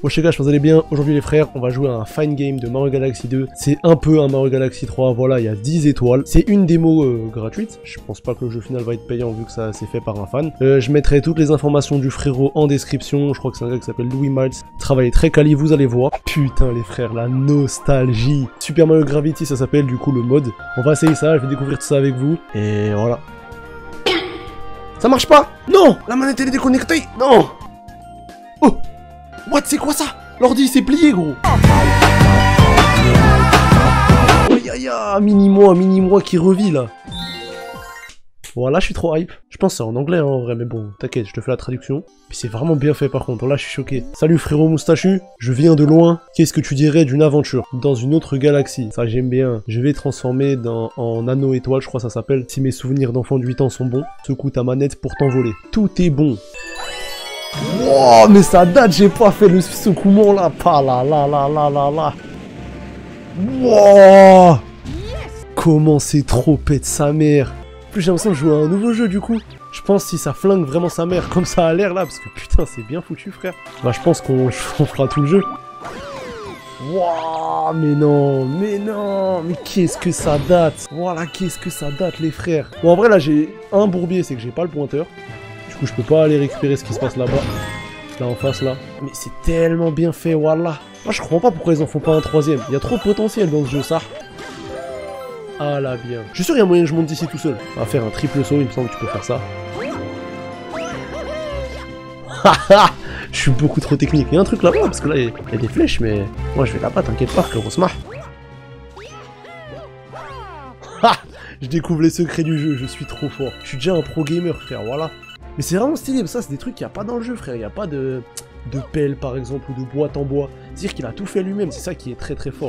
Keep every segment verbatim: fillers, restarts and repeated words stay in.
Wesh les gars, je pense que vous allez bien. Aujourd'hui les frères, on va jouer à un fine game de Mario Galaxy deux. C'est un peu un Mario Galaxy trois, voilà, il y a dix étoiles. C'est une démo euh, gratuite. Je pense pas que le jeu final va être payant vu que ça c'est fait par un fan. Euh, je mettrai toutes les informations du frérot en description. Je crois que c'est un gars qui s'appelle Louis Miles. Travail très quali, vous allez voir. Putain les frères, la nostalgie. Super Mario Gravity, ça s'appelle du coup le mode. On va essayer ça, je vais découvrir tout ça avec vous. Et voilà. Ça marche pas. Non, la manette elle est déconnectée. Non. Oh. What, c'est quoi ça? L'ordi s'est plié, gros. Aïe aïe aïe, mini-moi, mini-moi qui revit là. Voilà, je suis trop hype. Je pense que c'est en anglais hein, en vrai, mais bon, t'inquiète, je te fais la traduction. Puis c'est vraiment bien fait par contre, là je suis choqué. Salut frérot moustachu, je viens de loin. Qu'est-ce que tu dirais d'une aventure dans une autre galaxie? Ça j'aime bien. Je vais transformer dans, en anneau étoile, je crois que ça s'appelle. Si mes souvenirs d'enfant de huit ans sont bons, secoue ta manette pour t'envoler. Tout est bon. Wow, mais ça date, j'ai pas fait le secouement là. Pas là, là, là, là, là, là. Wow. Comment c'est trop pète sa mère. En plus j'ai l'impression de jouer à un nouveau jeu du coup. Je pense si ça flingue vraiment sa mère comme ça a l'air là, parce que putain c'est bien foutu frère. Bah je pense qu'on fera tout le jeu. Wow, mais non, mais non, mais qu'est-ce que ça date. Voilà, qu'est-ce que ça date les frères. Bon en vrai là j'ai un bourbier, c'est que j'ai pas le pointeur. Du coup je peux pas aller récupérer ce qui se passe là-bas. Là en face là. Mais c'est tellement bien fait, voilà. Moi je comprends pas pourquoi ils en font pas un troisième. Il y a trop de potentiel dans ce jeu ça. Ah là bien. Je suis sûr qu'il y a moyen que je monte d'ici tout seul. On va faire un triple saut, il me semble que tu peux faire ça. Haha. Je suis beaucoup trop technique. Il y a un truc là-bas, parce que là il y a des flèches, mais moi je vais là-bas, t'inquiète pas frérot, smart. Ha. Je découvre les secrets du jeu, je suis trop fort. Je suis déjà un pro gamer frère, voilà. Mais c'est vraiment stylé, parce que ça c'est des trucs qu'il n'y a pas dans le jeu frère, il n'y a pas de, de pelle par exemple, ou de boîte en bois. C'est-à-dire qu'il a tout fait lui-même, c'est ça qui est très très fort.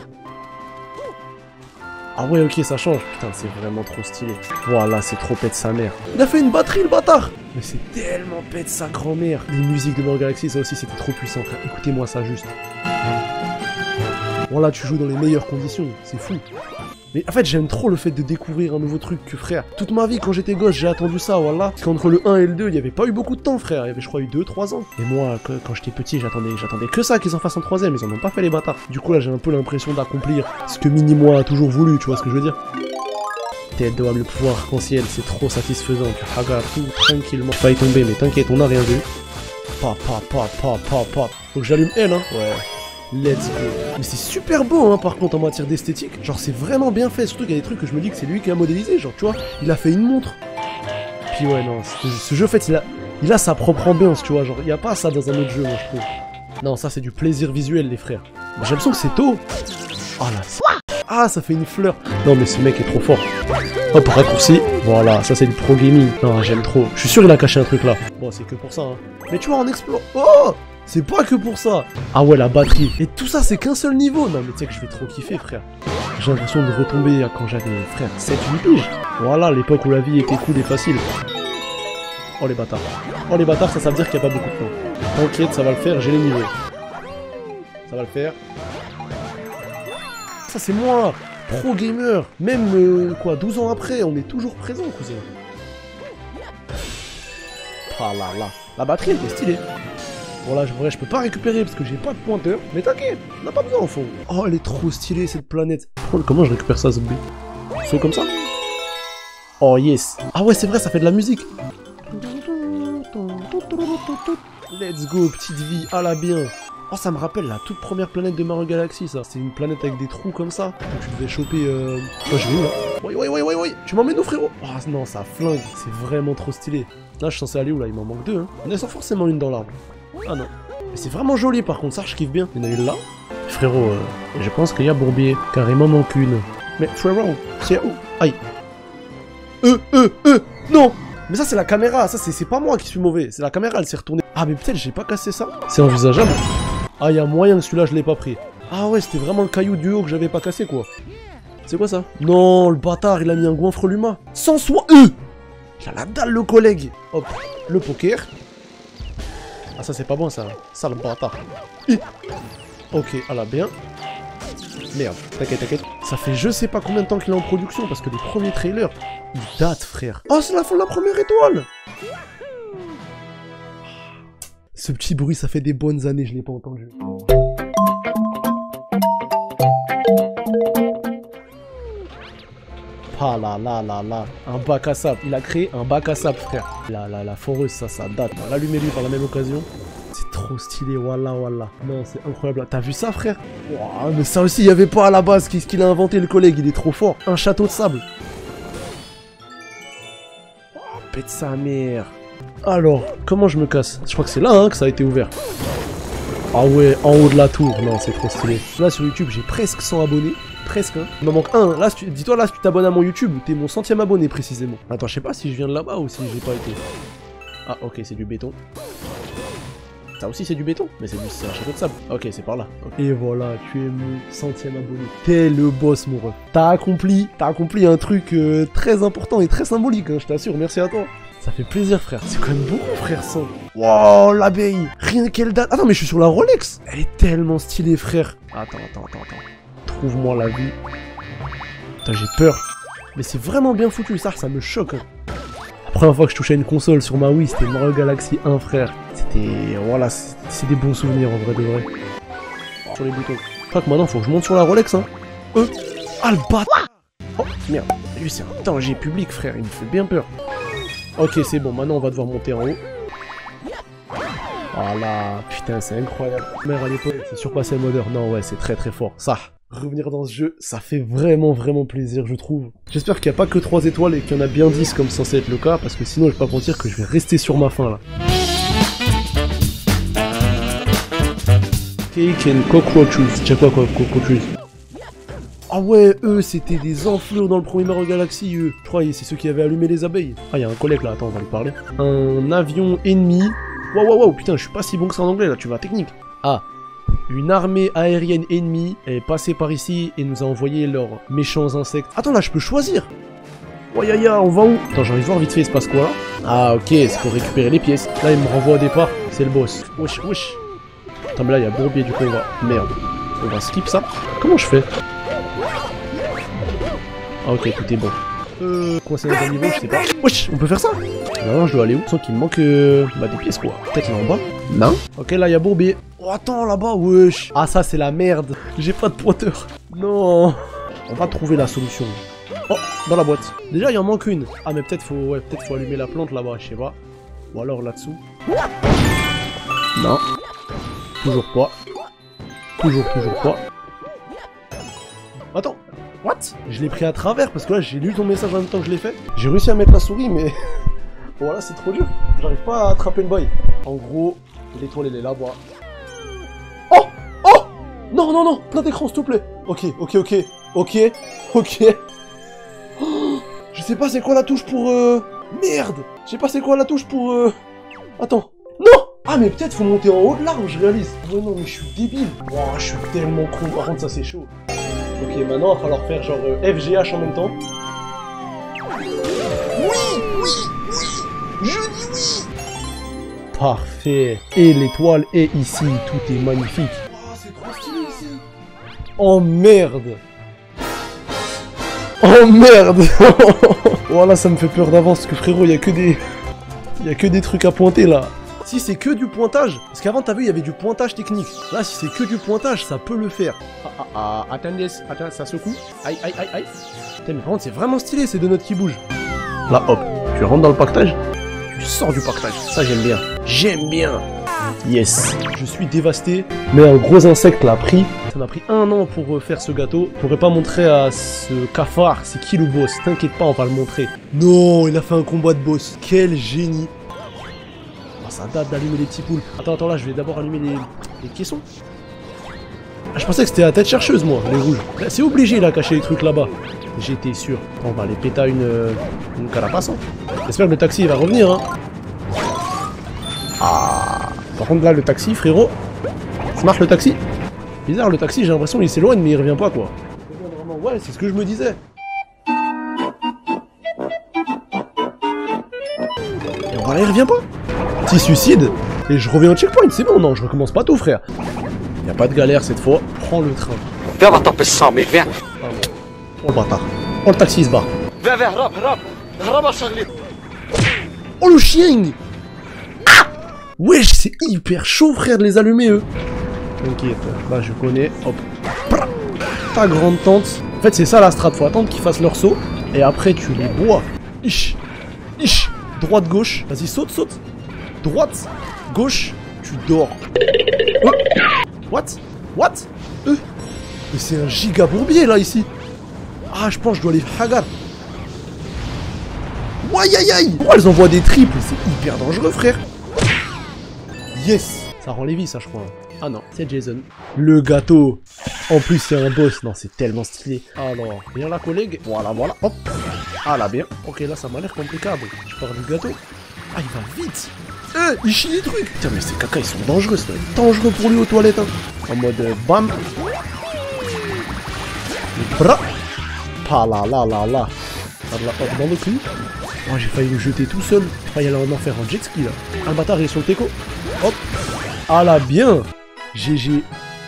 Ah ouais ok ça change, putain c'est vraiment trop stylé. Voilà c'est trop pète sa mère. Il a fait une batterie le bâtard. Mais c'est tellement pète sa grand-mère. Les musiques de Mario Galaxy ça aussi c'était trop puissant frère, écoutez-moi ça juste. Voilà tu joues dans les meilleures conditions, c'est fou. Mais en fait j'aime trop le fait de découvrir un nouveau truc que frère. Toute ma vie quand j'étais gosse j'ai attendu ça voilà. Parce qu'entre le un et le deux il n'y avait pas eu beaucoup de temps frère. Il y avait je crois eu deux trois ans. Et moi quand, quand j'étais petit j'attendais j'attendais que ça qu'ils en fassent en troisième. Ils en ont pas fait les bâtards. Du coup là j'ai un peu l'impression d'accomplir ce que mini-moi a toujours voulu. Tu vois ce que je veux dire? Tête de le pouvoir arc-en-ciel c'est trop satisfaisant. Tu hagas tout tranquillement. Faille tomber mais t'inquiète on a rien vu. Pa pa pa pa pa pa. Faut que j'allume L hein. Ouais. Let's go. Mais c'est super beau hein par contre en matière d'esthétique. Genre c'est vraiment bien fait. Surtout qu'il y a des trucs que je me dis que c'est lui qui a modélisé. Genre tu vois, il a fait une montre. Puis ouais non, ce, ce jeu en fait il a, il a sa propre ambiance tu vois. Genre il n'y a pas ça dans un autre jeu moi je trouve. Non ça c'est du plaisir visuel les frères. J'ai l'impression que c'est tôt. Oh là. Ah ça fait une fleur. Non mais ce mec est trop fort. Hop raccourci. Voilà ça c'est du pro gaming. Non j'aime trop. Je suis sûr il a caché un truc là. Bon c'est que pour ça hein. Mais tu vois on explore. Oh. C'est pas que pour ça. Ah ouais, la batterie. Et tout ça, c'est qu'un seul niveau. Non, mais tu sais que je vais trop kiffer, frère. J'ai l'impression de retomber à quand j'avais, frère, sept huit piges. Voilà, l'époque où la vie était cool et facile. Oh, les bâtards. Oh, les bâtards, ça, ça veut dire qu'il n'y a pas beaucoup de temps. T'inquiète, ça va le faire, j'ai les niveaux. Ça va le faire. Ça, c'est moi, pro gamer. Même, euh, quoi, douze ans après, on est toujours présent, cousin. Ah là là. La batterie, elle était stylée. Voilà, je, vrai, je peux pas récupérer parce que j'ai pas de pointeur. Mais t'inquiète, on n'a pas besoin au fond. Oh, elle est trop stylée cette planète. Oh, comment je récupère ça, zombie? Saut comme ça? Oh, yes. Ah ouais, c'est vrai, ça fait de la musique. Let's go, petite vie, à la bien. Oh, ça me rappelle la toute première planète de Mario Galaxy, ça. C'est une planète avec des trous comme ça. Donc tu devais choper... Euh... Oh, je vais où, là? Oui, oui, oui, oui, oui. Tu m'emmènes où, frérot? Oh, non, ça flingue. C'est vraiment trop stylé. Là, je suis censé aller où, là? Il m'en manque deux, hein. Il y en a forcément une dans l'arbre. Ah non. Mais c'est vraiment joli par contre, ça je kiffe bien. Il y en a une là. Frérot, euh, je pense qu'il y a Bourbier, car il m'en manque une. Mais frérot, c'est où? Aïe. Euh, euh, euh, non. Mais ça c'est la caméra, ça c'est pas moi qui suis mauvais. C'est la caméra, elle s'est retournée. Ah mais peut-être j'ai pas cassé ça. C'est envisageable. Ah il y a moyen que celui-là je l'ai pas pris. Ah ouais, c'était vraiment le caillou du haut que j'avais pas cassé quoi. C'est quoi ça? Non, le bâtard, il a mis un goinfre luma. Sans soi, euh il a la dalle le collègue. Hop, le poker. Ah ça c'est pas bon ça, ça le bâtard. Hi. Ok, ah là bien. Merde, t'inquiète, t'inquiète. Ça fait je sais pas combien de temps qu'il est en production parce que les premiers trailers, ils datent frère. Oh c'est la fin de la première étoile. Ce petit bruit, ça fait des bonnes années, je l'ai pas entendu. Ah là là là là, un bac à sable. Il a créé un bac à sable, frère. La, la, la foreuse, ça, ça date. On va l'allumer lui par la même occasion. C'est trop stylé, wallah, wallah. Non, c'est incroyable. T'as vu ça, frère? Wow, mais ça aussi, il n'y avait pas à la base. Qu'est-ce qu'il a inventé, le collègue? Il est trop fort. Un château de sable. Oh, pète sa mère. Alors, comment je me casse? Je crois que c'est là hein, que ça a été ouvert. Ah ouais, en haut de la tour. Non, c'est trop stylé. Là, sur YouTube, j'ai presque cent abonnés. Presque, hein. Il m'en manque un. Là, tu... dis-toi, là, si tu t'abonnes à mon YouTube, t'es mon centième abonné, précisément. Attends, je sais pas si je viens de là-bas ou si j'ai pas été. Ah, ok, c'est du béton. Ça aussi, c'est du béton. Mais c'est du... un château de sable. Ok, c'est par là. Okay. Et voilà, tu es mon centième abonné. T'es le boss, mon ref. T'as accompli, t'as accompli un truc euh, très important et très symbolique, hein, je t'assure. Merci à toi. Ça fait plaisir, frère. C'est quand même beaucoup, frère, ça. Wow, l'abeille. Rien qu'elle date. Attends, mais je suis sur la Rolex. Elle est tellement stylée, frère. Attends, attends, attends, attends. Trouve-moi la vie. Putain, j'ai peur. Mais c'est vraiment bien foutu, ça, ça me choque. Hein. La première fois que je touchais une console sur ma Wii, c'était Mario Galaxy un, frère. C'était... Voilà, c'est des bons souvenirs, en vrai de vrai. Sur les boutons. Je crois que maintenant, faut que je monte sur la Rolex, hein. Euh... Ah, le bâtard. Oh, merde. Lui, c'est un danger public, frère. Il me fait bien peur. Ok, c'est bon. Maintenant, on va devoir monter en haut. Voilà. Putain, c'est incroyable. Mère, à l'époque, c'est surpassé le modeur. Non, ouais, c'est très très fort. Ça. Revenir dans ce jeu, ça fait vraiment vraiment plaisir, je trouve. J'espère qu'il n'y a pas que trois étoiles et qu'il y en a bien dix comme censé être le cas, parce que sinon je vais pas mentir que je vais rester sur ma faim là. Cake and cockroaches. C'est quoi quoi, cockroaches? Ah ouais, eux c'était des enflures dans le premier Mario Galaxy, eux. Je crois que c'est ceux qui avaient allumé les abeilles. Ah, il y a un collègue là, attends, on va lui parler. Un avion ennemi. Waouh waouh waouh, putain, je suis pas si bon que ça en anglais là, tu vas technique. Ah. Une armée aérienne ennemie est passée par ici et nous a envoyé leurs méchants insectes. Attends, là, je peux choisir. Oh, ya, ya, on va où? Attends, j'ai envie de voir vite fait, il se passe quoi là? Ah, ok, c'est pour récupérer les pièces. Là, il me renvoie au départ, c'est le boss. Wesh, wesh. Attends, mais là, il y a Bourbier, du coup, on va... Merde. On va skip ça. Comment je fais? Ah, ok, tout est bon. Euh... Coincé dans un niveau, je sais pas. Wesh, on peut faire ça? Non, je dois aller où? Sans qu'il me manque euh, bah, des pièces quoi. Peut-être là en bas? Non? Ok, là il y a Bourbier. Oh, attends, là-bas, wesh. Ah, ça c'est la merde. J'ai pas de pointeur. Non. On va trouver la solution. Oh, dans la boîte. Déjà, il en manque une. Ah, mais peut-être faut, ouais, peut-être faut allumer la plante là-bas, je sais pas. Ou alors là-dessous. Non. Toujours pas. Toujours, toujours pas. Attends. What? Je l'ai pris à travers parce que là, j'ai lu ton message en même temps que je l'ai fait. J'ai réussi à mettre la souris, mais... Voilà, c'est trop dur. J'arrive pas à attraper le bail. En gros, l'étoile, elle est là-bas. Oh! Oh! Non, non, non! Plein d'écran, s'il te plaît! Ok, ok, ok. Ok, ok. Oh, je sais pas c'est quoi la touche pour... Euh... Merde! Je sais pas c'est quoi la touche pour... Euh... Attends. Non! Ah, mais peut-être faut monter en haut de l'arbre, je réalise. Oh non, mais je suis débile. Wow, je suis tellement con. Par contre, ça, c'est chaud. Ok, maintenant, il va falloir faire genre euh, F G H en même temps. Oui, oui, oui, je dis oui. Parfait. Et l'étoile est ici, tout est magnifique. Oh, c'est trop stylé ici. Oh merde. Oh merde. Voilà, ça me fait peur d'avance, parce que frérot, il y a que des... Il y a que des trucs à pointer là. Si c'est que du pointage, parce qu'avant t'as vu il y avait du pointage technique. Là si c'est que du pointage, ça peut le faire. Ah ah ah, attendez, attends, ça secoue. Aïe aïe aïe aïe. Putain mais par contre c'est vraiment stylé ces deux notes qui bougent. Là hop, tu rentres dans le pactage, tu sors du pactage. Ça j'aime bien. J'aime bien. Yes. Je suis dévasté, mais un gros insecte l'a pris. Ça m'a pris un an pour faire ce gâteau. Je pourrais pas montrer à ce cafard c'est qui le boss. T'inquiète pas, on va le montrer. Non, il a fait un combat de boss. Quel génie. Ça date d'allumer les petits poules. Attends, attends, là, je vais d'abord allumer les, les caissons. Ah, je pensais que c'était la tête chercheuse, moi, les rouges. C'est obligé, là, cacher les trucs là-bas. J'étais sûr. On va aller péter une, une carapace. Hein. J'espère que le taxi il va revenir. Hein. Ah. Par contre, là, le taxi, frérot. Ça marche, le taxi? Bizarre, le taxi, j'ai l'impression qu'il s'éloigne, mais il revient pas, quoi. Ouais, c'est ce que je me disais. Et voilà, il revient pas. Petit suicide, et je reviens au checkpoint, c'est bon, non, je recommence pas tout, frère. Y a pas de galère cette fois, prends le train. Viens, va taper ça, mais viens. Ah bon. Oh le bâtard. Oh le taxi il se barre. Viens, viens, rap, rap, rap à Charlie. Oh le chien. Ah Wesh, c'est hyper chaud, frère, de les allumer, eux. T'inquiète, là, je connais. Hop. Pra. Ta grande tante. En fait, c'est ça la strat. Faut attendre qu'ils fassent leur saut. Et après, tu les bois. Ich. Ich. Droite, gauche. Vas-y, saute, saute. Droite, gauche. Tu dors. Oh. What? What? Euh. Mais c'est un giga bourbier, là, ici. Ah, je pense que je dois aller hagar. Aïe aïe aïe. Pourquoi elles envoient des triples? C'est hyper dangereux, frère. Yes. Ça rend les vies, ça, je crois. Ah non, c'est Jason. Le gâteau. En plus, c'est un boss. Non, c'est tellement stylé. Alors, viens là, collègue. Voilà, voilà. Hop. Ah là, bien. Ok, là, ça m'a l'air compliquable. Je pars du gâteau. Ah, il va vite. Eh, il chie les trucs. Putain, mais ces caca, ils sont dangereux. Ça doit être dangereux pour lui aux toilettes. Hein. En mode euh, bam. Bra. Pa là là là là. Ah, là, hop, dans le cul. Oh, j'ai failli le jeter tout seul. J'ai failli aller en faire un jet ski là. Un bâtard, il est sur le teco. Hop. Ah là, bien. G G.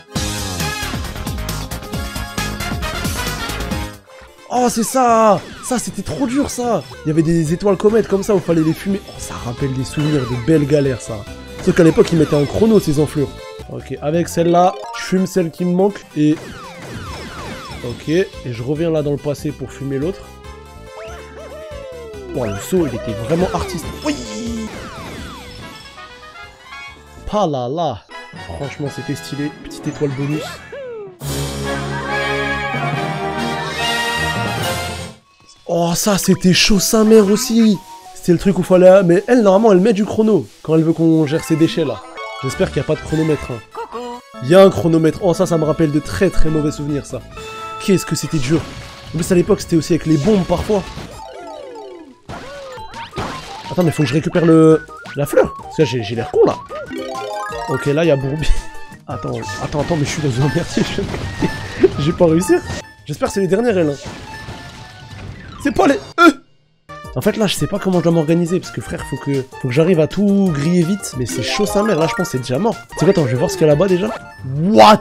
Oh, c'est ça. Ça, c'était trop dur, ça. Il y avait des étoiles comètes comme ça où il fallait les fumer. Oh, ça rappelle des souvenirs de belles galères, ça. Sauf qu'à l'époque, ils mettaient en chrono, ces enflures. Ok, avec celle-là, je fume celle qui me manque et... Ok, et je reviens là dans le passé pour fumer l'autre. Oh, le saut, il était vraiment artiste. Oui. Pas là là. Franchement, c'était stylé. Petite étoile bonus. Oh, ça, c'était chaud sa mère aussi. C'était le truc où il fallait... Mais elle, normalement, elle met du chrono quand elle veut qu'on gère ses déchets, là. J'espère qu'il n'y a pas de chronomètre. Hein. Il y a un chronomètre. Oh, ça, ça me rappelle de très très mauvais souvenirs, ça. Qu'est-ce que c'était dur. En plus, à l'époque, c'était aussi avec les bombes, parfois. Attends, mais faut que je récupère le... la fleur. Parce que j'ai l'air con, là. Ok, là, il y a Bourbi. Attends, attends, attends, mais je suis dans un merdier. Je vais pas réussir. J'espère que c'est les dernières, elle. Hein. C'est pas les... Euh en fait, là, je sais pas comment je dois m'organiser. Parce que, frère, faut que, faut que j'arrive à tout griller vite. Mais c'est chaud sa mère. Là, je pense que c'est déjà mort. C'est quoi, attends, je vais voir ce qu'il y a là-bas, déjà. What?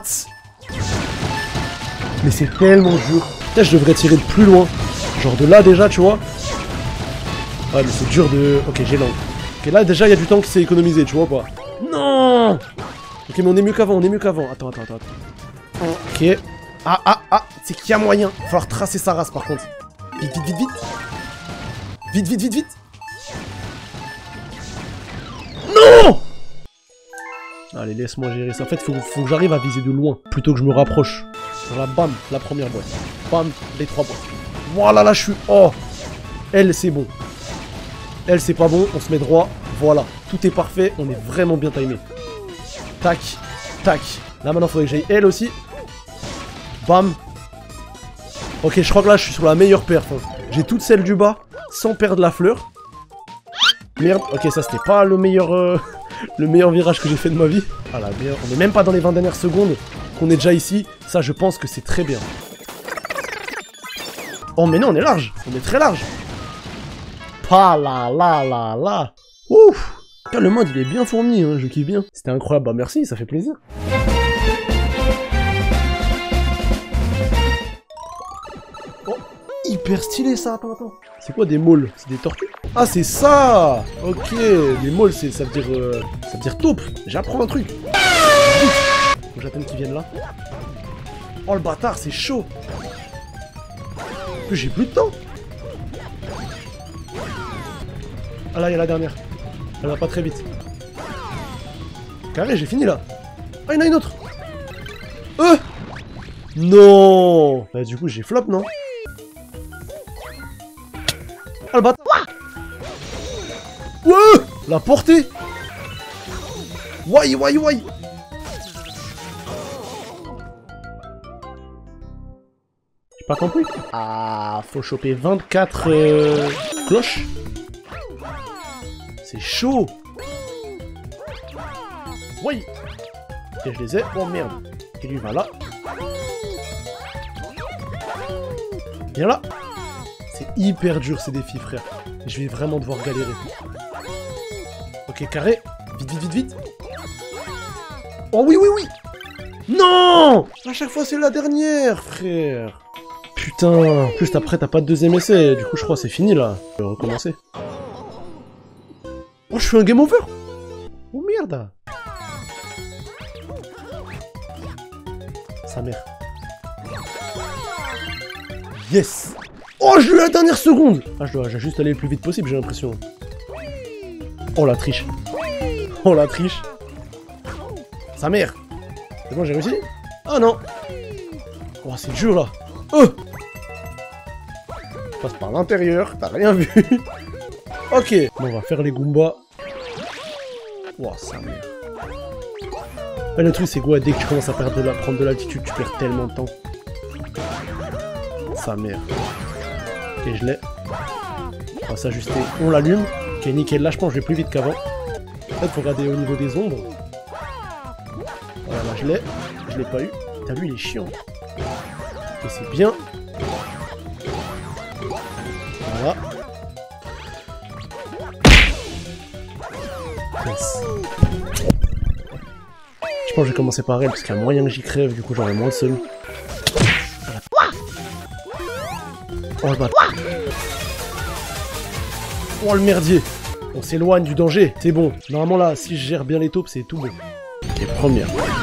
Mais c'est tellement dur. Peut-être je devrais tirer de plus loin. Genre de là, déjà, tu vois. Ouais, mais c'est dur de... Ok, j'ai l'angle. Ok, là, déjà, il y a du temps qui s'est économisé, tu vois pas. Non. Ok, mais on est mieux qu'avant, on est mieux qu'avant. Attends, attends, attends, attends. Ok. Ah, ah, ah. C'est qu'il y a moyen. Il va falloir tracer sa race, par contre. Vite, vite, vite, vite. Vite, vite, vite, vite. Non. Allez, laisse-moi gérer ça. En fait, faut, faut que j'arrive à viser de loin, plutôt que je me rapproche. Voilà, bam, la première boîte. Bam, les trois boîtes. Voilà, là, je suis... Oh. Elle, c'est bon. Elle, c'est pas bon. On se met droit. Voilà. Tout est parfait. On est vraiment bien timé. Tac. Tac. Là, maintenant, il faudrait que j'aille elle aussi. Bam. Ok, je crois que là, je suis sur la meilleure perf. Hein. J'ai toutes celles du bas, sans perdre la fleur. Merde. Ok, ça, c'était pas le meilleur... Euh... le meilleur virage que j'ai fait de ma vie. Ah là, bien. On est même pas dans les vingt dernières secondes qu'on est déjà ici. Ça, je pense que c'est très bien. Oh, mais non, on est large. On est très large. Pa la la la la. Ouf. Putain, le mode, il est bien fourni, hein. Je kiffe bien. C'était incroyable. Bah, merci, ça fait plaisir. Oh, hyper stylé, ça. Attends, attends. C'est quoi des maules? C'est des tortues? Ah, c'est ça. Ok, les maules, c'est, ça veut dire... Euh, ça veut dire taupe. J'apprends un truc. Faut que j'attende qu'ils viennent là. Oh, le bâtard, c'est chaud. J'ai plus de temps. Ah là, il y a la dernière. Elle va pas très vite. Carré, j'ai fini là. Ah, il y en a une autre. Euh Non. Bah, du coup, j'ai flop, non? Ah, le bâtard. Ouais. La portée. Why, why, why. J'ai pas compris. Ah, faut choper vingt-quatre euh, cloches. C'est chaud. Oui. Et je les ai. Oh merde. Et lui va là. Viens là. C'est hyper dur ces défis, frère. Je vais vraiment devoir galérer. Ok, carré. Vite, vite, vite, vite. Oh oui, oui, oui. Non. À chaque fois, c'est la dernière, frère. Putain. En plus, après, t'as pas de deuxième essai. Du coup, je crois que c'est fini, là. Je vais recommencer. Oh, je fais un game over. Oh merde. Sa mère. Yes. Oh, je l'ai eu à la dernière seconde. Ah, je dois juste aller le plus vite possible, j'ai l'impression. Oh, la triche. Oh, la triche. Sa mère. C'est bon, j'ai réussi? Ah non. Oh, c'est dur, là. Oh. Je passe par l'intérieur, t'as rien vu. Ok. Bon, on va faire les Goombas. Oh, sa mère. Et le truc, c'est quoi? Dès que tu commences à perdre de la... prendre de l'altitude, tu perds tellement de temps. Sa mère. Ok, je l'ai. On va s'ajuster. On l'allume. Ok, nickel. Là, je pense que je vais plus vite qu'avant. En fait, faut regarder au niveau des ombres. Voilà, là, je l'ai. Je l'ai pas eu. T'as vu, il est chiant. Et c'est bien. Voilà. Yes. Je pense que je vais commencer par elle, parce qu'il y a moyen que j'y crève, du coup j'aurai moins de seul. Oh le bâtard. Oh le merdier. On s'éloigne du danger, c'est bon. Normalement là, si je gère bien les taupes, c'est tout bon. Ok, première.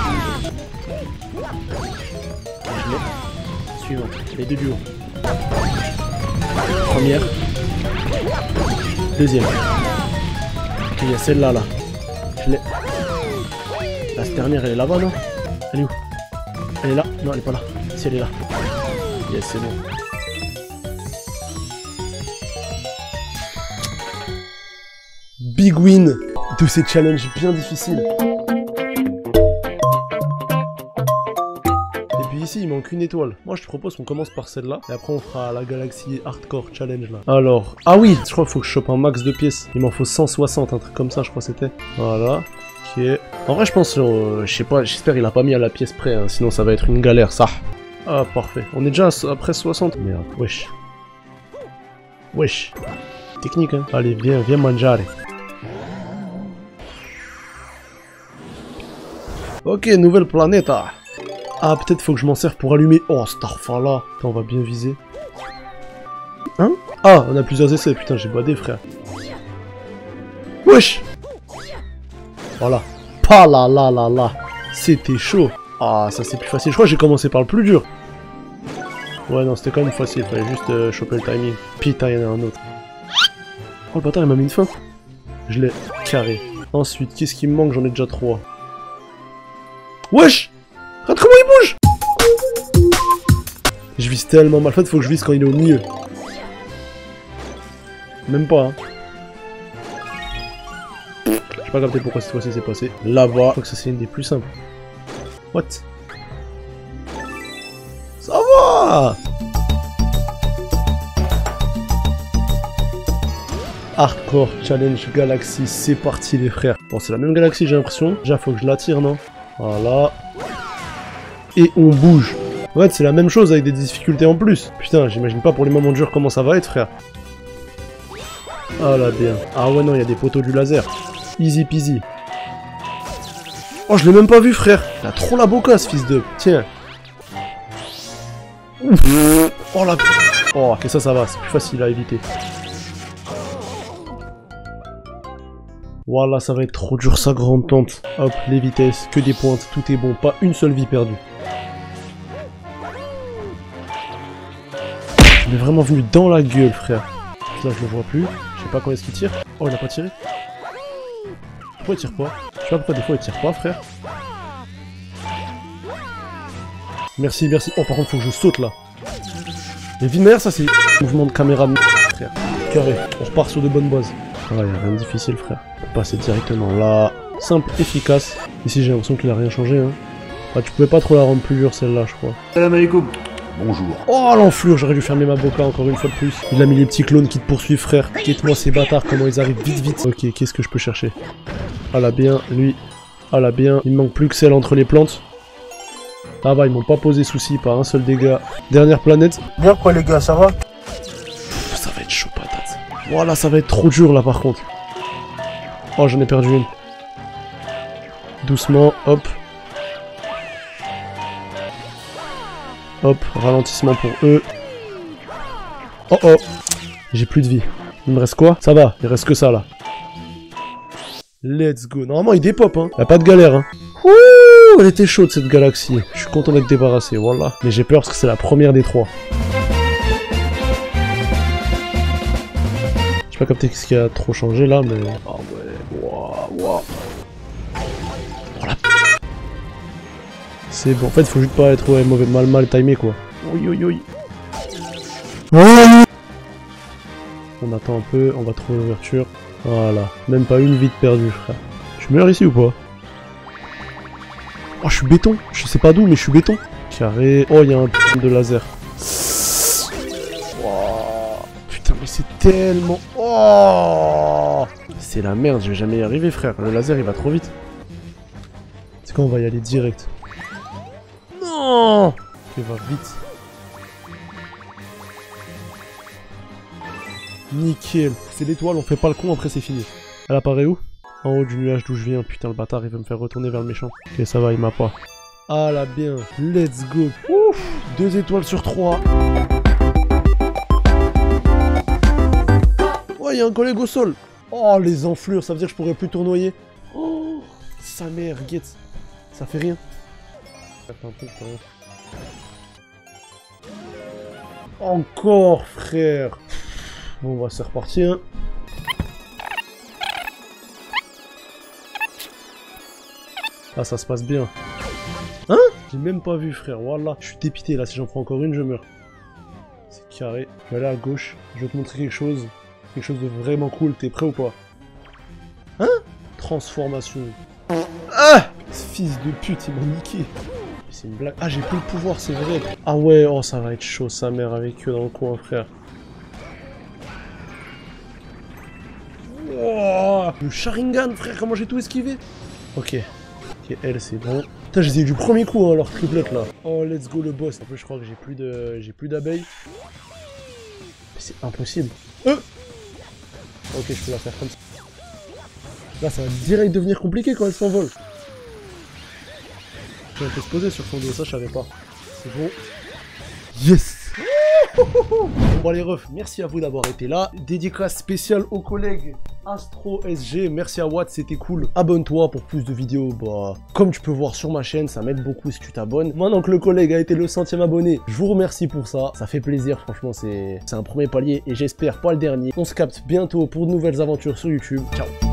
Je l'ai. Suivante, les deux du haut. Première. Deuxième. Ok, il y a celle-là, là. Je l'ai. La dernière, elle est là-bas, non? Elle est où? Elle est là? Non, elle est pas là. Si, elle est là. Yes, c'est bon. Big win de ces challenges bien difficiles. Et puis ici, il manque une étoile. Moi, je te propose qu'on commence par celle-là. Et après, on fera la Galaxy Hardcore Challenge, là. Alors, ah oui, je crois qu'il faut que je chope un max de pièces. Il m'en faut cent soixante, un truc comme ça, je crois que c'était. Voilà. Ok. En vrai, je pense, euh, je sais pas, j'espère il a pas mis à la pièce près, hein, sinon ça va être une galère, ça. Ah, parfait. On est déjà après soixante. Merde, wesh. Wesh. Technique, hein. Allez, viens, viens mangiare. Ok, nouvelle planète. Ah, ah peut-être faut que je m'en serve pour allumer. Oh, Starfall. Attends, on va bien viser. Hein? Ah, on a plusieurs essais. Putain, j'ai badé, frère. Wesh. Voilà. Pas là, là, là, là. C'était chaud. Ah, ça c'est plus facile. Je crois que j'ai commencé par le plus dur. Ouais, non, c'était quand même facile. Fallait juste euh, choper le timing. Putain, il y en a un autre. Oh, le bâtard, il m'a mis une fin. Je l'ai carré. Ensuite, qu'est-ce qui me manque? J'en ai déjà trois. Wesh! Regarde comment il bouge! Je vise tellement mal. En fait, faut que je vise quand il est au milieu. Même pas, hein. J'ai pas capté pourquoi cette fois-ci c'est passé. Là-bas, je crois que ça c'est une des plus simples. What? Ça va! Hardcore Challenge Galaxy, c'est parti les frères. Bon, c'est la même galaxie j'ai l'impression. Déjà faut que je l'attire, non? Voilà. Et on bouge. En fait c'est la même chose avec des difficultés en plus. Putain, j'imagine pas pour les moments durs comment ça va être frère. Ah là bien. Ah ouais non, il y a des poteaux du laser. Easy peasy. Oh, je l'ai même pas vu, frère. Il a trop la boca, ce fils de... Tiens. Ouf. Oh la... Oh, et ça, ça va. C'est plus facile à éviter. Voilà, ça va être trop dur, sa grande tante. Hop, les vitesses, que des pointes, tout est bon. Pas une seule vie perdue. Il est vraiment venu dans la gueule, frère. Là, je le vois plus. Je sais pas quand est-ce qu'il tire. Oh, il a pas tiré. Pourquoi il tire pas? Je sais pas pourquoi des fois il tire pas, frère. Merci, merci. Oh, par contre, faut que je saute là. Les vies de mer, ça c'est mouvement de caméra de frère. Carré. On repart sur de bonnes bases. Ah, y'a rien de difficile, frère. On peut passer directement là. Simple, efficace. Ici, j'ai l'impression qu'il a rien changé, hein. Ah, tu pouvais pas trop la rendre plus dure, celle-là, je crois. Salam alaikum. Bonjour. Oh l'enflure, j'aurais dû fermer ma boca encore une fois de plus. Il a mis les petits clones qui te poursuivent, frère. Quitte-moi ces bâtards, comment ils arrivent vite vite. Ok, qu'est-ce que je peux chercher? Ah là bien, lui. Ah là bien, il me manque plus que celle entre les plantes. Ah bah ils m'ont pas posé souci, pas un seul dégât. Dernière planète. Bien quoi les gars, ça va? Pff, ça va être chaud patate. Voilà, ça va être trop dur là par contre. Oh j'en ai perdu une. Doucement, hop. Hop, ralentissement pour eux. Oh oh. J'ai plus de vie. Il me reste quoi? Ça va, il reste que ça là. Let's go. Normalement, il dépop, hein. Y'a pas de galère, hein. Ouh, elle était chaude, cette galaxie. Je suis content d'être débarrassé, voilà. Mais j'ai peur parce que c'est la première des trois. J'ai pas capté ce qui a trop changé, là, mais... Ah ouais, waouh, waouh. Oh la p... C'est bon. En fait, faut juste pas être ouais, mauvais, mal, mal timé, quoi. Oui, oui, oui. On attend un peu, on va trouver l'ouverture. Voilà. Même pas une vie de perdue, frère. Je meurs ici ou pas? Oh, je suis béton. Je sais pas d'où, mais je suis béton. Carré. Oh, il y a un p*** de laser. Wow. Putain, mais c'est tellement... Oh, c'est la merde, je vais jamais y arriver, frère. Le laser, il va trop vite. C'est quoi, on va y aller direct. Non. Il va vite. Nickel. C'est l'étoile, on fait pas le con, après c'est fini. Elle apparaît où? En haut du nuage d'où je viens. Putain, le bâtard, il veut me faire retourner vers le méchant. Ok, ça va, il m'a pas. Ah là, bien. Let's go. Ouf. Deux étoiles sur trois. Ouais, il y a un collègue au sol. Oh, les enflures, ça veut dire que je pourrais plus tournoyer. Oh, sa mère, guette. Ça fait rien. Ça fait un peu, je peux rien. Encore, frère. Bon, bah, c'est reparti, hein. Ah, ça se passe bien. Hein? J'ai même pas vu, frère. Voilà. Je suis dépité, là. Si j'en prends encore une, je meurs. C'est carré. Je vais aller à gauche. Je vais te montrer quelque chose. Quelque chose de vraiment cool. T'es prêt ou pas? Hein? Transformation. Ah! Ce fils de pute, il m'a niqué. C'est une blague. Ah, j'ai plus le pouvoir, c'est vrai. Ah ouais, oh, ça va être chaud, sa mère, avec eux dans le coin, frère. Oh, le Sharingan, frère, comment j'ai tout esquivé. Ok. Ok, elle, c'est bon. Putain, je les ai eu du premier coup, hein, leur triplette, là. Oh, let's go, le boss. En plus, je crois que j'ai plus de... J'ai plus d'abeilles. C'est impossible. Euh ok, je peux la faire comme ça. Là, ça va direct devenir compliqué quand elle s'envole. Elle peut se poser sur son dos, ça, je savais pas. C'est bon. Yes. Bon, bon les refs, merci à vous d'avoir été là. Dédicace spéciale aux collègues Astro S G. Merci à Watt, c'était cool. Abonne-toi pour plus de vidéos. Bah, comme tu peux voir sur ma chaîne, ça m'aide beaucoup si tu t'abonnes. Maintenant que le collègue a été le centième abonné, je vous remercie pour ça. Ça fait plaisir, franchement, c'est un premier palier et j'espère pas le dernier. On se capte bientôt pour de nouvelles aventures sur YouTube. Ciao.